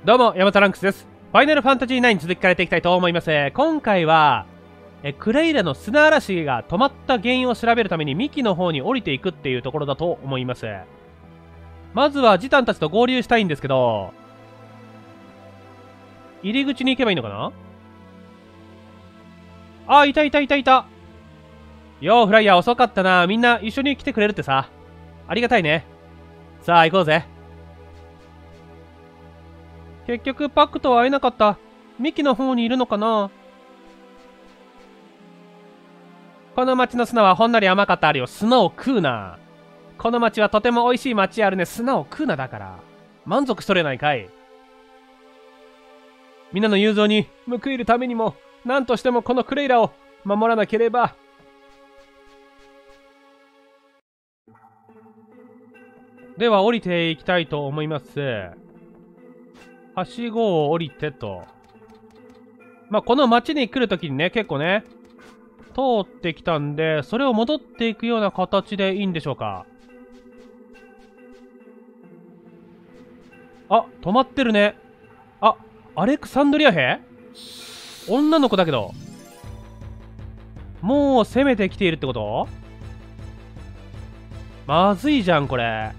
どうも、ヤマタランクスです。ファイナルファンタジー9続きからやっていきたいと思います。今回は、クレイラの砂嵐が止まった原因を調べるために幹の方に降りていくっていうところだと思います。まずはジタンたちと合流したいんですけど、入り口に行けばいいのかな。あ、いたいたいたいた。よー、フライヤー遅かったな。みんな一緒に来てくれるってさ。ありがたいね。さあ、行こうぜ。結局パックとは会えなかった。ミキの方にいるのかな。この町の砂はほんのり甘かったあるよ。砂を食うな。この町はとても美味しい町あるね。砂を食うなだから。満足しとれないかい。みんなの友情に報いるためにも、何としてもこのクレイラを守らなければ。では降りていきたいと思います。はしごを降りてと。まあ、この町に来るときにね、結構ね、通ってきたんで、それを戻っていくような形でいいんでしょうか。あ、止まってるね。あ、アレクサンドリア兵？女の子だけど。もう攻めてきているってこと？まずいじゃん、これ。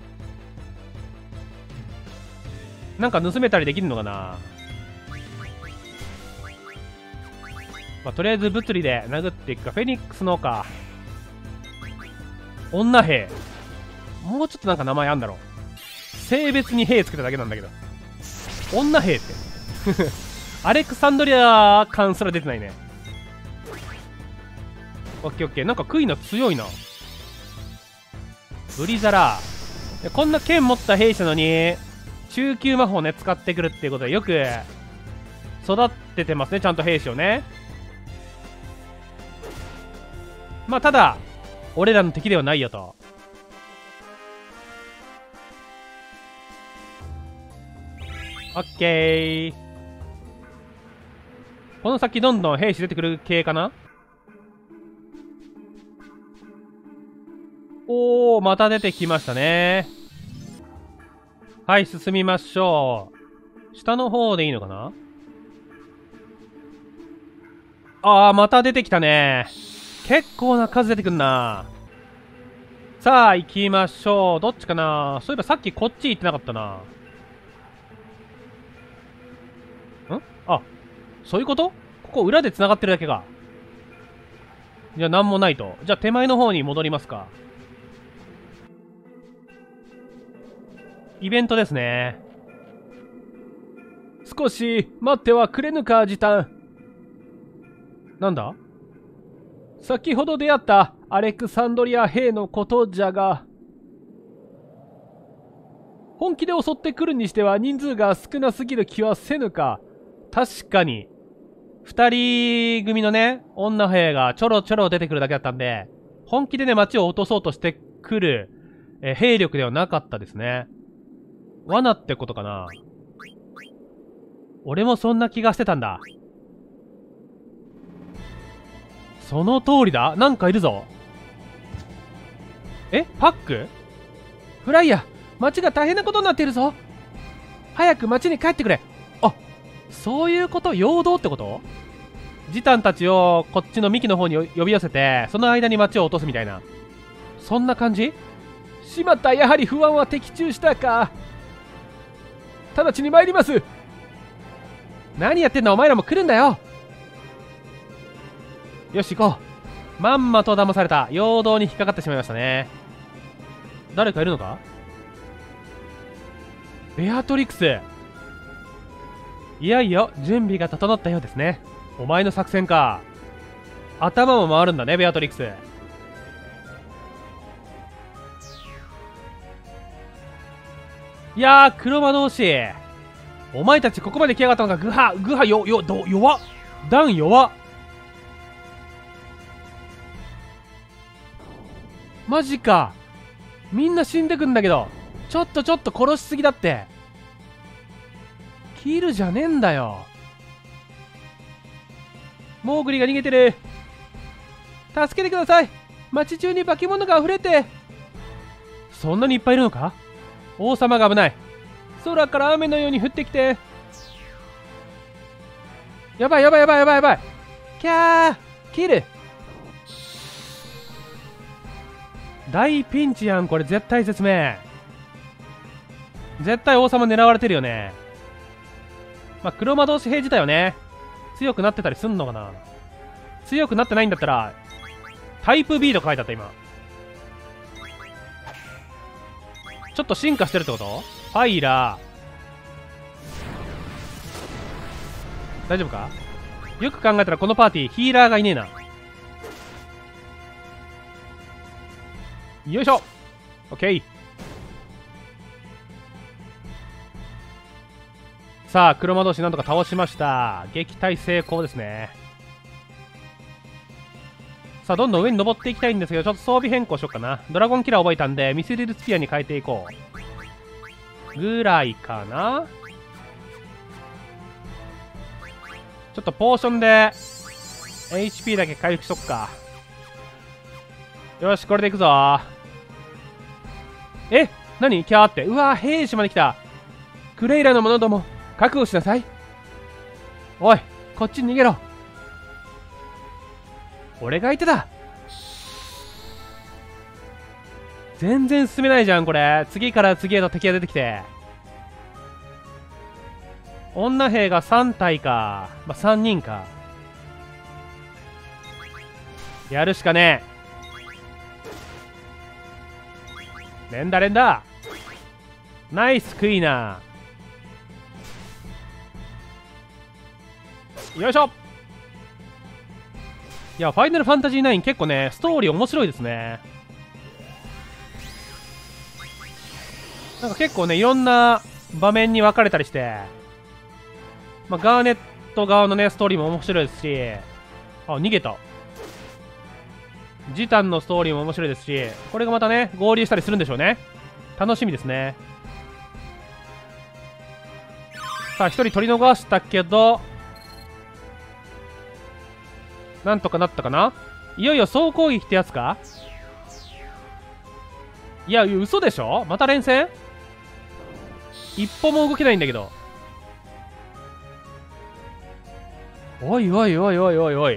なんか盗めたりできるのかな。まあ、とりあえず物理で殴っていくか。フェニックスのか。女兵。もうちょっとなんか名前あんだろ。性別に兵つけただけなんだけど。女兵って。アレクサンドリア感すら出てないね。オッケーオッケー。なんかクイナ強いな。ブリザラー。こんな剣持った兵士なのに、中級魔法ね、使ってくるっていうことで、よく育ててますね、ちゃんと兵士をね。まあ、ただ、俺らの敵ではないよと。オッケー。この先どんどん兵士出てくる系かな。おー、また出てきましたね。はい、進みましょう。下の方でいいのかな。あー、また出てきたね。結構な数出てくんな。さあ、行きましょう。どっちかな。そういえばさっきこっち行ってなかったな。あ、そういうこと？ここ裏で繋がってるだけか。じゃあなんもないと。じゃあ手前の方に戻りますか。イベントですね。少し待ってはくれぬか、ジタン。なんだ？先ほど出会ったアレクサンドリア兵のことじゃが、本気で襲ってくるにしては人数が少なすぎる気はせぬか。確かに2人組のね、女兵がちょろちょろ出てくるだけだったんで、本気でね、街を落とそうとしてくる、兵力ではなかったですね。罠ってことかな。俺もそんな気がしてたんだ。その通りだ。なんかいるぞ。え、パック？フライヤー、街が大変なことになっているぞ。早く街に帰ってくれ。あ、そういうこと。陽動ってこと？ジタンたちをこっちの幹の方に呼び寄せて、その間に街を落とすみたいな、そんな感じ？しまった、やはり不安は的中したか。直ちに参ります。何やってんだ、お前らも来るんだよ。よし、行こう。まんまと騙された。陽動に引っかかってしまいましたね。誰かいるのか？ベアトリクス。いよいよ準備が整ったようですね。お前の作戦か。頭も回るんだね、ベアトリクス。いやー、黒魔同士。お前たちここまで来やがったのか。グハ弱っ。ダン弱っ。マジか。みんな死んでくんだけど。ちょっと殺しすぎだって。キルじゃねえんだよ。モーグリが逃げてる。助けてください。街中に化け物が溢れて。そんなにいっぱいいるのか。王様が危ない。空から雨のように降ってきて、 やばいやばいやばいやばいやばい。キャーキル。大ピンチやん、これ絶対説明。絶対王様狙われてるよね。まあ、黒魔導士兵自体はね、強くなってたりすんのかな。強くなってないんだったら、タイプ B と書いてあった今。ちょっと進化してるってこと？ファイラー。大丈夫か？よく考えたらこのパーティーヒーラーがいねえな。よいしょ。オッケー。さあ黒魔導士なんとか倒しました。撃退成功ですね。さあどんどん上に登っていきたいんですけど、ちょっと装備変更しようかな。ドラゴンキラー覚えたんでミスリルスピアに変えていこうぐらいかな。ちょっとポーションで HP だけ回復しとくか。よしこれでいくぞ。え、何キャーって。うわー、兵士まで来た。クレイラの者ども覚悟しなさい。おいこっちに逃げろ。俺が相手だ。全然進めないじゃんこれ。次から次へと敵が出てきて。女兵が3体か。まあ、3人か。やるしかねえ。連打連打。ナイスクイーナー。よいしょ。いやファイナルファンタジー9結構ねストーリー面白いですね。なんか結構ねいろんな場面に分かれたりして、まあ、ガーネット側のねストーリーも面白いですし、あ逃げた。ジタンのストーリーも面白いですし、これがまたね合流したりするんでしょうね。楽しみですね。さあ1人取り逃したけどなんとかなったかな。いよいよ総攻撃ってやつか。いや嘘でしょ。また連戦。一歩も動けないんだけど。おいおいおいおいおいおい。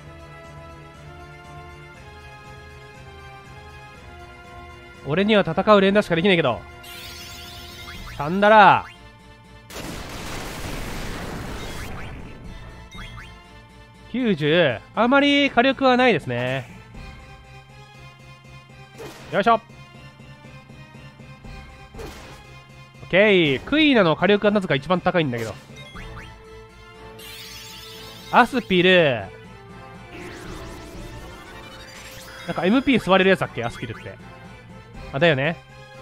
俺には戦う連打しかできないけど。サンダラー90。あまり火力はないですね。よいしょ。オッケー。クイーナの火力がなぜか一番高いんだけど。アスピルなんか MP 吸われるやつだっけアスピルって。あだよね。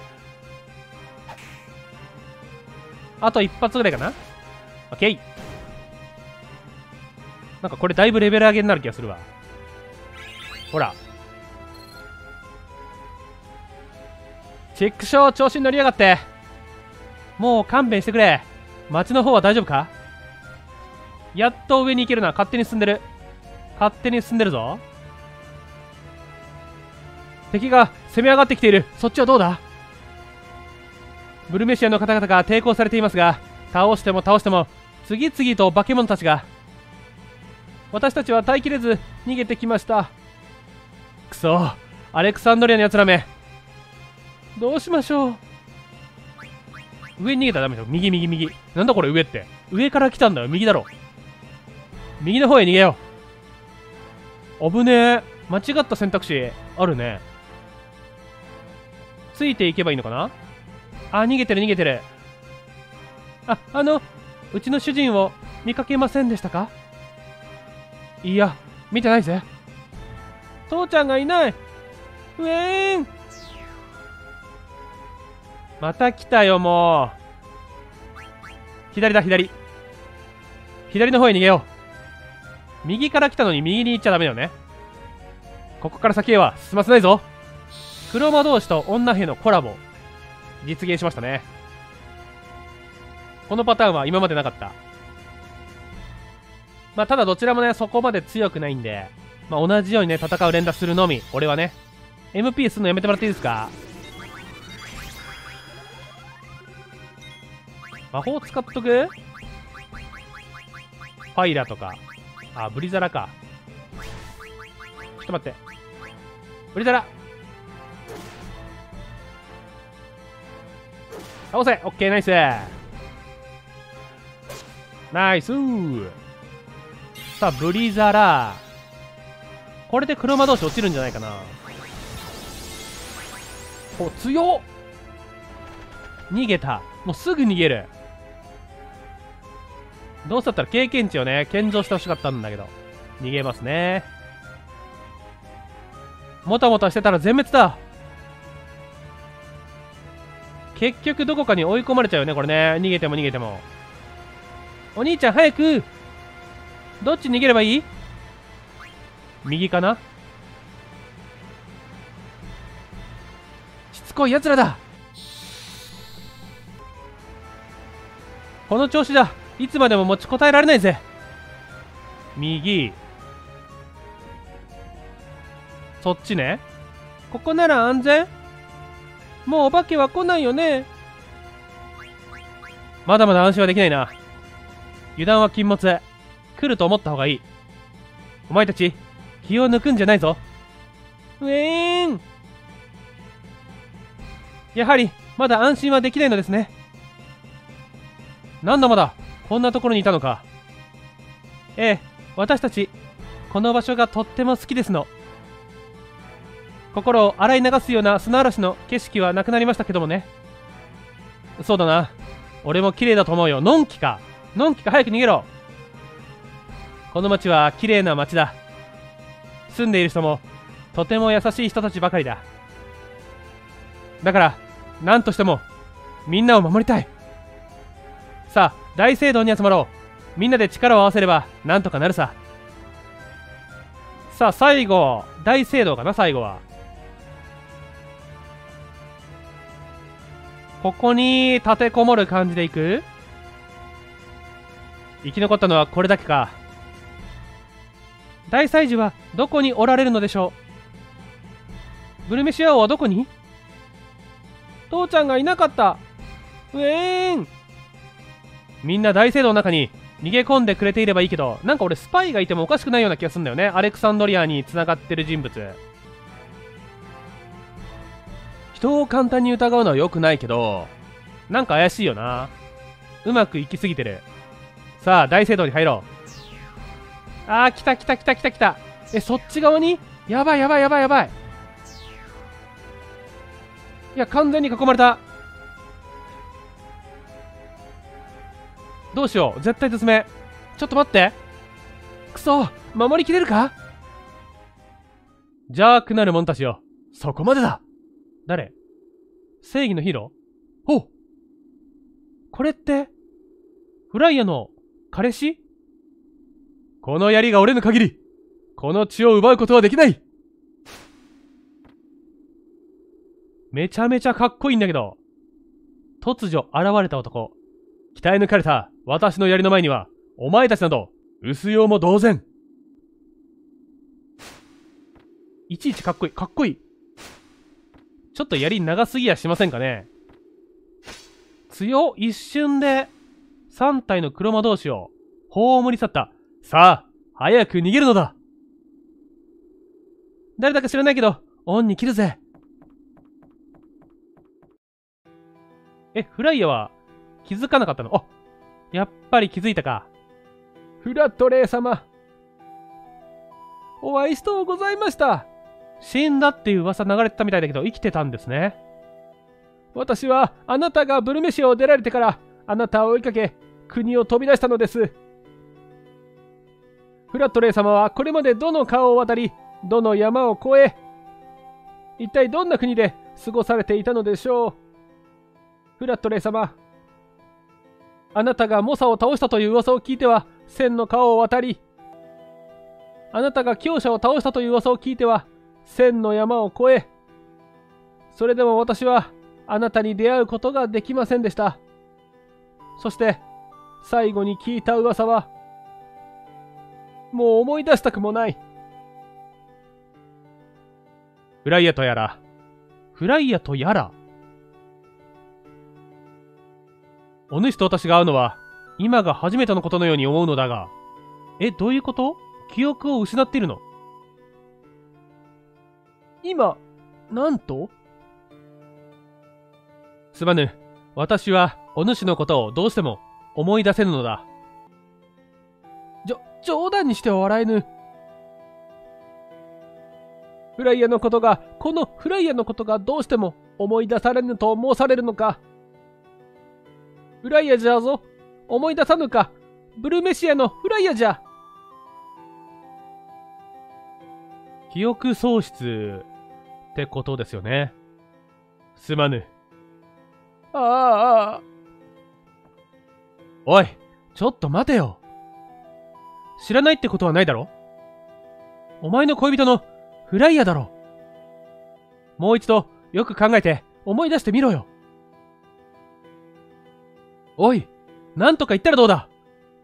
あと一発ぐらいかな。オッケー。なんかこれだいぶレベル上げになる気がするわ。ほらチェックショー調子に乗りやがって。もう勘弁してくれ。街の方は大丈夫か。やっと上に行けるな。勝手に進んでる。勝手に進んでるぞ。敵が攻め上がってきている。そっちはどうだ。ブルメシアの方々が抵抗されていますが、倒しても倒しても次々と化け物たちが。私たちは耐えきれず逃げてきました。くそ、アレクサンドリアのやつらめ。どうしましょう。上に逃げたらダメだよ。右右右。なんだこれ上って。上から来たんだよ。右だろ。右の方へ逃げよう。危ねえ。間違った選択肢あるね。ついていけばいいのかな。あ、逃げてる逃げてる。うちの主人を見かけませんでしたか。いや見てないぜ。父ちゃんがいない。ウェーンまた来たよもう。左だ左。左の方へ逃げよう。右から来たのに右に行っちゃダメだよね。ここから先へは進ませないぞ。黒魔同士と女兵のコラボ実現しましたね。このパターンは今までなかった。まあただどちらもねそこまで強くないんで、まあ同じようにね戦う連打するのみ。俺はね MP するのやめてもらっていいですか。魔法使っとく。 ファイラとか。あ、ブリザラか。ちょっと待って。ブリザラ倒せ。オッケー、ナイス。ナイスー。さあ、ブリザラ。これで黒魔同士落ちるんじゃないかな。お、強っ。逃げた。もうすぐ逃げる。どうせだったら経験値をね、献上してほしかったんだけど。逃げますね。もたもたしてたら全滅だ。結局どこかに追い込まれちゃうよね、これね。逃げても逃げても。お兄ちゃん早く。どっち逃げればいい？右かな？しつこい奴らだ。この調子だ。いつまでも持ちこたえられないぜ。右。そっちね。ここなら安全？もうお化けは来ないよね。まだまだ安心はできないな。油断は禁物。来ると思った方がいい。お前たち気を抜くんじゃないぞ。やはりまだ安心はできないのですね。なんだまだこんなところにいたのか。ええ、私たちこの場所がとっても好きですの。心を洗い流すような砂嵐の景色はなくなりましたけどもね。そうだな、俺も綺麗だと思うよ。のんきか早く逃げろ。この町は綺麗な町だ。住んでいる人もとても優しい人たちばかりだ。だから何としてもみんなを守りたい。さあ大聖堂に集まろう。みんなで力を合わせればなんとかなるさ。さあ最後大聖堂かな。最後はここに立てこもる感じでいく。生き残ったのはこれだけか。大祭司はどこにおられるのでしょう。ブルメシア王はどこに？父ちゃんがいなかった。みんな大聖堂の中に逃げ込んでくれていればいいけど、なんか俺スパイがいてもおかしくないような気がするんだよね。アレクサンドリアに繋がってる人物。人を簡単に疑うのは良くないけど、なんか怪しいよな。うまくいきすぎてる。さあ大聖堂に入ろう。あー、来た。そっち側に？やばい。いや、完全に囲まれた。どうしよう、絶対絶命。ちょっと待って。くそ、守りきれるか？邪悪なる者たちよ、そこまでだ。誰？正義のヒーロー？ほう、これってフライヤの彼氏？この槍が折れぬ限りこの血を奪うことはできない。めちゃめちゃかっこいいんだけど、突如現れた男。鍛え抜かれた私の槍の前にはお前たちなど薄用も同然。いちいちかっこいい。ちょっと槍長すぎやしませんかね。強っ。一瞬で3体の黒魔同士を葬り去った。さあ早く逃げるのだ。誰だか知らないけど恩に切るぜ。フライヤは気づかなかったの？あ、やっぱり気づいたか。フラトレー様、お会いしとうございました。死んだっていう噂流れてたみたいだけど生きてたんですね。私はあなたがブルメシアを出られてからあなたを追いかけ国を飛び出したのです。フラトレー様はこれまでどの川を渡りどの山を越え、一体どんな国で過ごされていたのでしょう。フラトレー様、あなたがモサを倒したという噂を聞いては千の川を渡り、あなたが強者を倒したという噂を聞いては千の山を越え、それでも私はあなたに出会うことができませんでした。そして最後に聞いた噂はもう思い出したくもない。フライヤとやらお主と私が会うのは今が初めてのことのように思うのだが、 どういうこと？記憶を失っているの？今、なんと？すまぬ。私はお主のことをどうしても思い出せぬのだ。冗談にしては笑えぬ。このフライヤのことがどうしても思い出されぬと申されるのか。フライヤじゃぞ。思い出さぬか。ブルメシアのフライヤじゃ。記憶喪失ってことですよね。すまぬ。おい、ちょっと待てよ。知らないってことはないだろ？お前の恋人のフライヤだろ。もう一度よく考えて思い出してみろよ。おい、なんとか言ったらどうだ。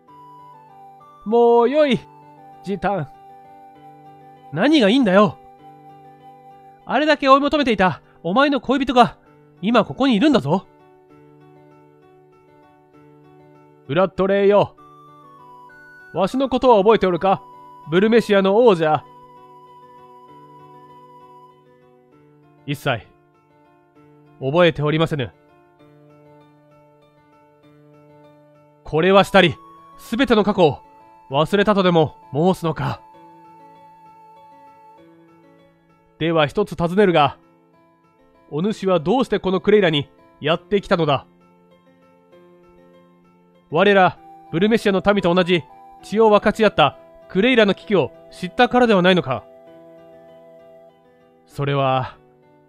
もうよい、ジタン。何がいいんだよ。あれだけ追い求めていたお前の恋人が今ここにいるんだぞ。フラットレイよ。わしのことは覚えておるか？ブルメシアの王者。一切覚えておりませぬ。これはしたり、すべての過去を忘れたとでも申すのか。では一つ尋ねるが、お主はどうしてこのクレイラにやってきたのだ？我らブルメシアの民と同じ血を分かち合ったクレイラの危機を知ったからではないのか。それは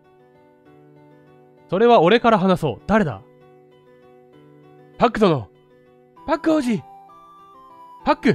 俺から話そう。誰だ？パック殿。パック王子。パック。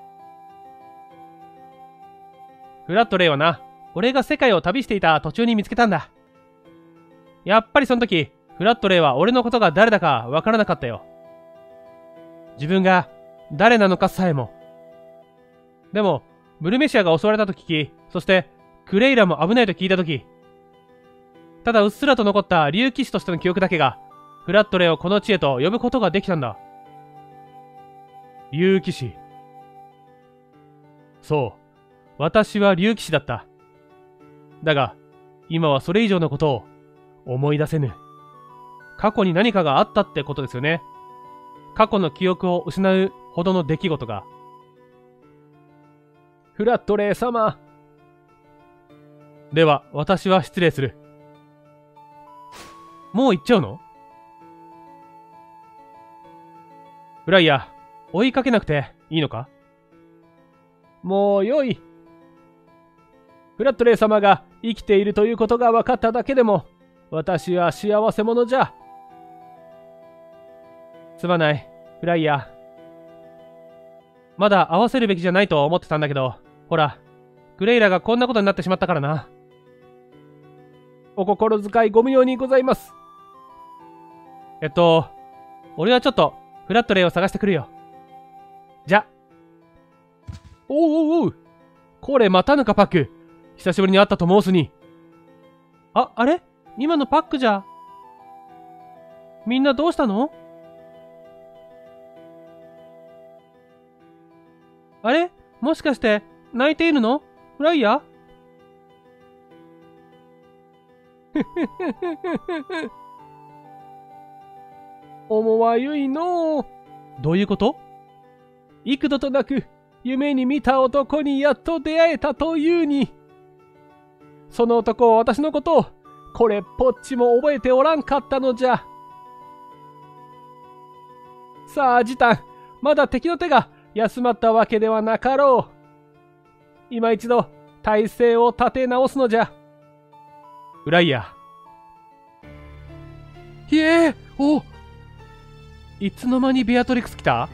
フラットレイはな、俺が世界を旅していた途中に見つけたんだ。やっぱりその時、フラットレイは俺のことが誰だかわからなかったよ。自分が誰なのかさえも。でも、ブルメシアが襲われたと聞き、そしてクレイラも危ないと聞いたとき、ただうっすらと残った竜騎士としての記憶だけが、フラットレイをこの地へと呼ぶことができたんだ。竜騎士。そう、私は竜騎士だった。だが、今はそれ以上のことを思い出せぬ。過去に何かがあったってことですよね。過去の記憶を失うほどの出来事が。フラットレイ様。では、私は失礼する。もう行っちゃうの？フライヤ、追いかけなくていいのか？もうよい。フラットレイ様が生きているということが分かっただけでも、私は幸せ者じゃ。すまない、フライヤ。まだ合わせるべきじゃないと思ってたんだけど、ほら、クレイラがこんなことになってしまったからな。お心遣いご無用にございます。俺はちょっとフラットレイを探してくるよ。じゃ。おう、これまたぬかパック。久しぶりに会ったと申すに。あれ？今のパックじゃ。みんなどうしたの？あれ？もしかして泣いているの？フライヤ？思わゆいのう。どういうこと？幾度となく夢に見た男にやっと出会えたというに。その男は私のことをこれっぽっちも覚えておらんかったのじゃ。さあジタン、まだ敵の手が休まったわけではなかろう。今一度体勢を立て直すのじゃ。フライヤ。ひえー、お、いつの間にベアトリクス来た？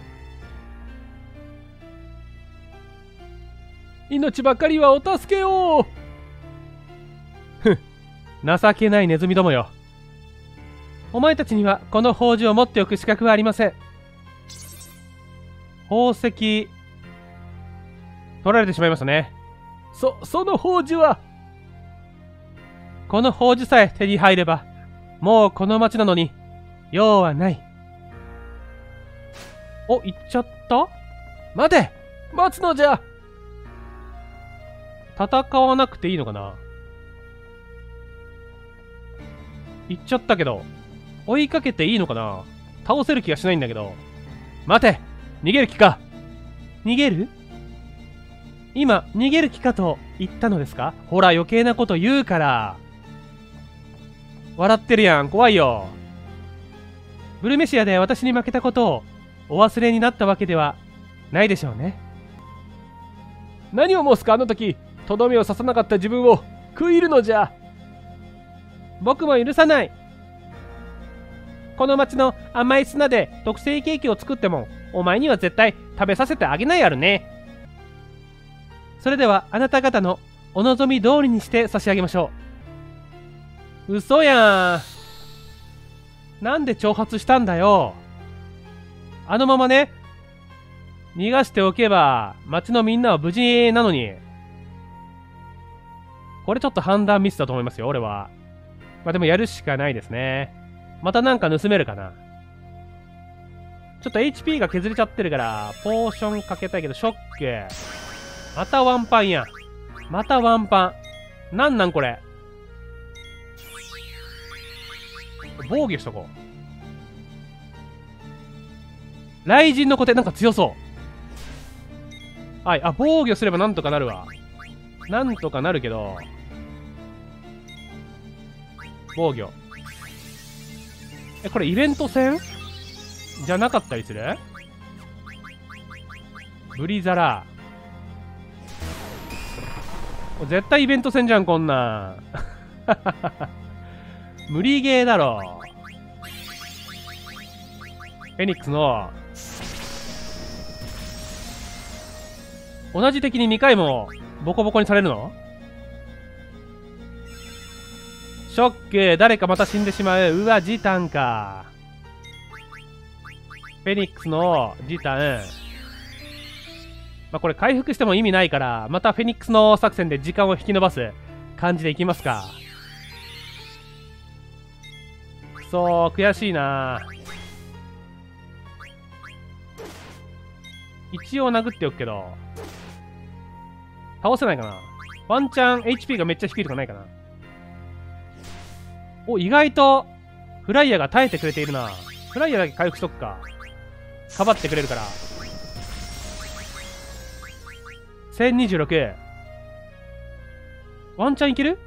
命ばかりはお助けを。ふん、情けないネズミどもよ。お前たちにはこの宝珠を持っておく資格はありません。宝石取られてしまいましたね。その宝珠は、この宝珠さえ手に入ればもうこの町なのに用はない。お、行っちゃった？待て！ 待つのじゃ。戦わなくていいのかな。行っちゃったけど。追いかけていいのかな。倒せる気がしないんだけど。待て、逃げる気か。逃げる？今、逃げる気かと言ったのですか？ほら、余計なこと言うから。笑ってるやん。怖いよ。ブルメシアで私に負けたことをお忘れになったわけではないでしょうね。何を申すか、あの時、とどめを刺さなかった自分を食い入るのじゃ。僕も許さない。この町の甘い砂で特製ケーキを作っても、お前には絶対食べさせてあげないやるね。それではあなた方のお望み通りにして差し上げましょう。嘘やん。なんで挑発したんだよ。あのままね、逃がしておけば町のみんなは無事なのに。これちょっと判断ミスだと思いますよ、俺は。まあでもやるしかないですね。またなんか盗めるかな。ちょっと HP が削れちゃってるから、ポーションかけたいけど、ショック。またワンパンや。またワンパン。なんこれ。防御しとこう。雷神の小手なんか強そう。はい。あ、防御すればなんとかなるわ。なんとかなるけど。防御。これイベント戦じゃなかったりする？ブリザラ。絶対イベント戦じゃん、こんなん。無理ゲーだろ。フェニックスの同じ敵に2回もボコボコにされるの？ショック。誰かまた死んでしまう。うわ、ジタンか。フェニックスのジタン。まあ、これ回復しても意味ないから、またフェニックスの作戦で時間を引き延ばす感じでいきますか。くそー、悔しいな。一応殴っておくけど、倒せないかな。ワンチャン HP がめっちゃ低いとかないかな。お、意外とフライヤーが耐えてくれているな。フライヤーだけ回復しとくか。かばってくれるから。1026。ワンチャンいける？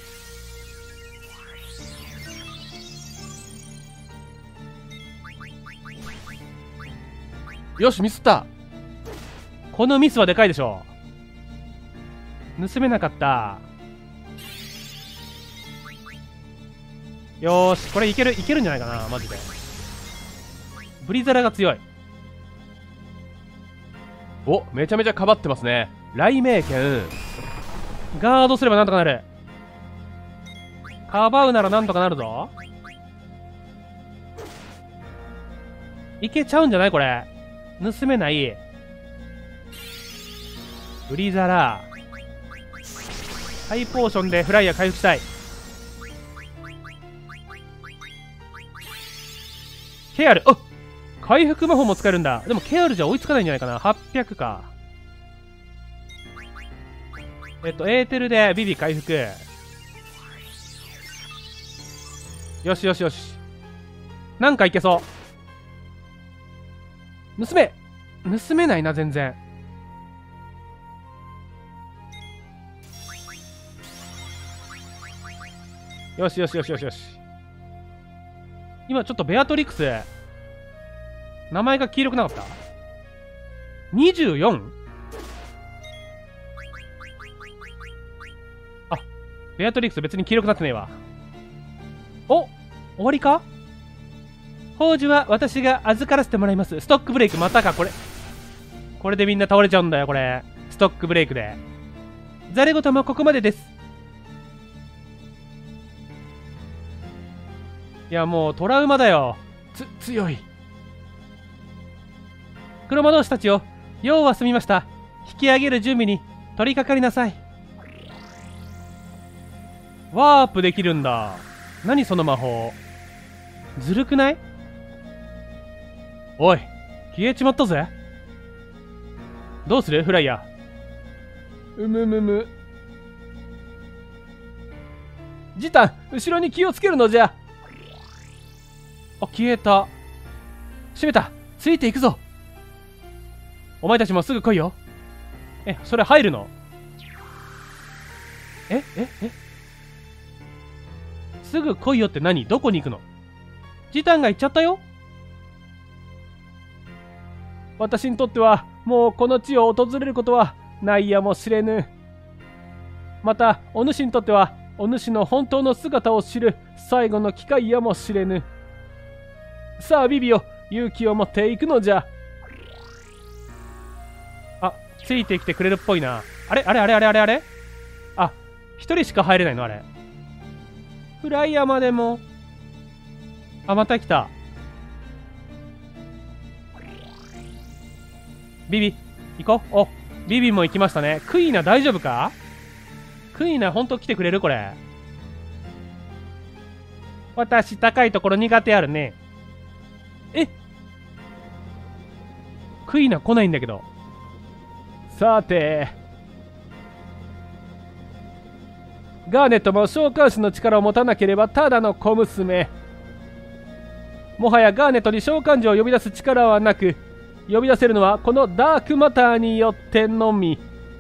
よし、ミスった。このミスはでかいでしょ。盗めなかった。よーし、これいけるんじゃないかな、マジで。ブリザラが強い。お、めちゃめちゃかばってますね。雷鳴剣。ガードすればなんとかなる。かばうならなんとかなるぞ。いけちゃうんじゃないこれ。盗めない。ブリザラ。ハイポーションでフライヤー回復したい。ケアル。あ、回復魔法も使えるんだ。でもケアルじゃ追いつかないんじゃないかな。800か。エーテルでビビ回復。よしよしよし。なんかいけそう。盗めないな、全然。よしよしよしよしよし。今ちょっとベアトリックス、名前が黄色くなかった？ 24？ あ、ベアトリックス別に黄色くなってねえわ。お、終わりか？宝珠は私が預からせてもらいます。ストックブレイクまたか、これでみんな倒れちゃうんだよ、これ。ストックブレイクで。ザレ言もここまでです。いや、もうトラウマだよ。強い。黒魔導士たちよ、用は済みました。引き上げる準備に取り掛かりなさい。ワープできるんだ。何その魔法。ずるくない？おい、消えちまったぜ。 どうするフライヤ。うむむむ。ジタン、後ろに気をつけるのじゃ。あ、消えた。閉めた。ついていくぞ。お前たちもすぐ来いよ。え、それ入るの？えすぐ来いよって何？どこに行くの？ジタンが行っちゃったよ。私にとってはもうこの地を訪れることはないやもしれぬ。またお主にとってはお主の本当の姿を知る最後の機会やもしれぬ。さあビビよ、勇気を持っていくのじゃ。あ、ついてきてくれるっぽいな。あれあ、一人しか入れないのあれ。フライヤーまでも。あ、また来た。ビビ、行こう。お、ビビも行きましたね。クイーナ大丈夫か？クイーナほんと来てくれるこれ。私高いところ苦手あるね。え？クイーナ来ないんだけど。さて。ガーネットも召喚師の力を持たなければただの小娘。もはやガーネットに召喚獣を呼び出す力はなく、呼び出せるのはこのダークマターによってのみ。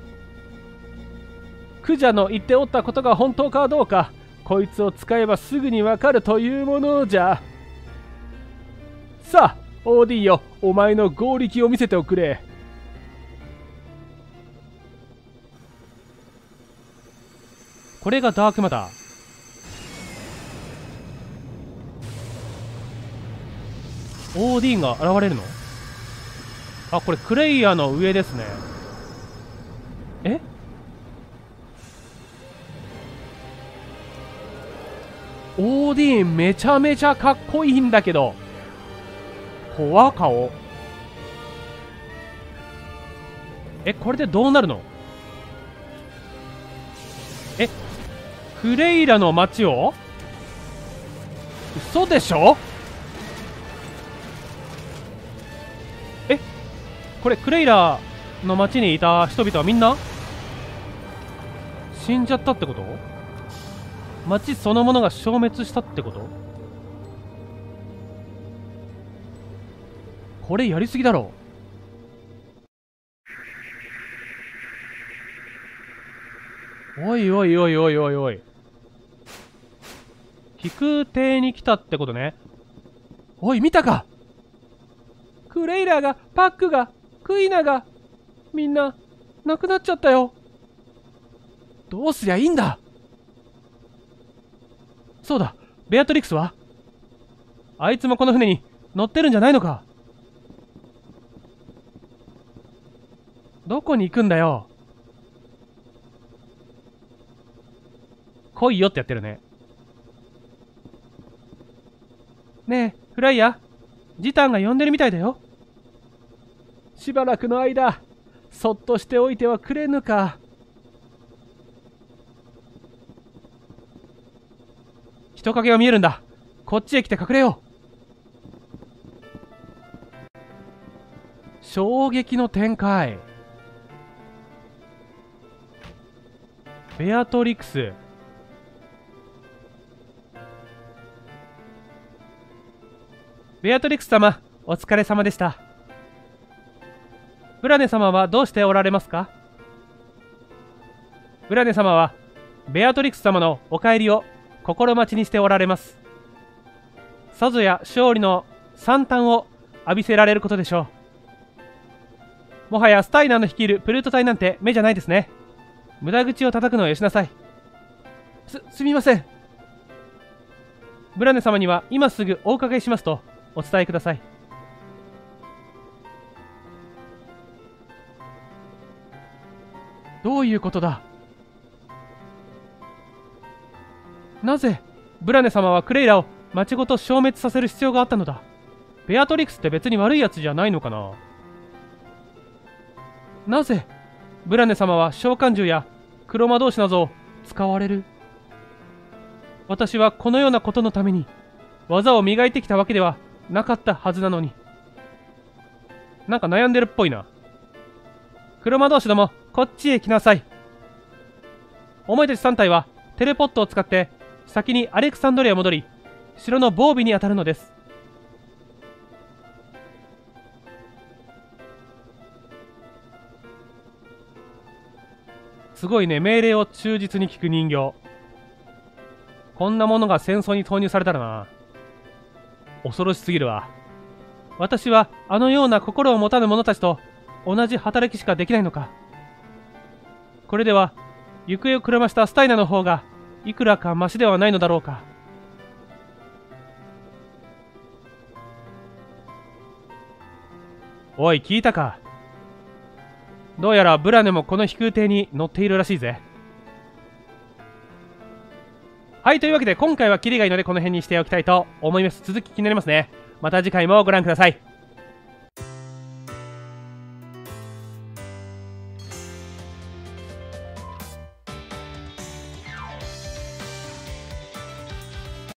クジャの言っておったことが本当かどうか、こいつを使えばすぐにわかるというものじゃ。さあ、オーディよ、お前の強力を見せておくれ。これがダークマター。オーディンが現れるの？あ、これクレイヤーの上ですね。え？オーディンめちゃめちゃかっこいいんだけど。怖顔。え、これでどうなるの？え、クレイラの街を？嘘でしょ？え、これクレイラの街にいた人々はみんな死んじゃったってこと？街そのものが消滅したってこと？これやりすぎだろ。おいおいおいおいおいおい。飛空艇に来たってことね。おい見たか？クレイラーが、パックが、クイナが、みんな亡くなっちゃったよ。どうすりゃいいんだ。そうだ、ベアトリクスは？あいつもこの船に乗ってるんじゃないのか？どこに行くんだよ。来いよってやってるね。ねえ、フライヤー、ジタンが呼んでるみたいだよ。しばらくの間、そっとしておいてはくれぬか。人影が見えるんだ。こっちへ来て隠れよう。衝撃の展開。ベアトリクス。ベアトリクス様、お疲れ様でした。ブラネ様はどうしておられますか？ブラネ様はベアトリクス様のお帰りを心待ちにしておられます。さぞや勝利の惨憺を浴びせられることでしょう。もはやスタイナーの率いるプルート隊なんて目じゃないですね。無駄口を叩くのをよしなさい。すみません。ブラネ様には今すぐお伺いしますとお伝えください。どういうことだ？なぜブラネ様はクレイラを町ごと消滅させる必要があったのだ？ベアトリクスって別に悪いやつじゃないのかな？なぜブラネ様は召喚獣や黒魔導士などを使われる？私はこのようなことのために技を磨いてきたわけではなかったはずなのに。なんか悩んでるっぽいな。 黒魔導士ども、こっちへ来なさい。お前たち3体はテレポットを使って先にアレクサンドリアへ戻り、城の防備に当たるのです。すごいね、命令を忠実に聞く人形。こんなものが戦争に投入されたらな、恐ろしすぎるわ。私はあのような心を持たぬ者たちと同じ働きしかできないのか。これでは行方をくらましたスタイナの方がいくらかマシではないのだろうか。おい、聞いたか。どうやらブラネもこの飛空艇に乗っているらしいぜ。はい、というわけで今回はキリがいいのでこの辺にしておきたいと思います。続き気になりますね。また次回もご覧ください。